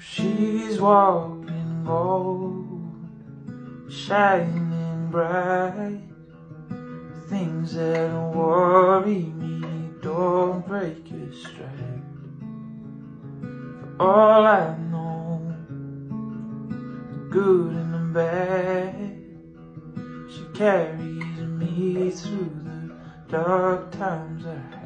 She's walking gold, shining bright. Things that worry me don't break your stride. For all I know, the good and the bad, she carries me through the dark times I had.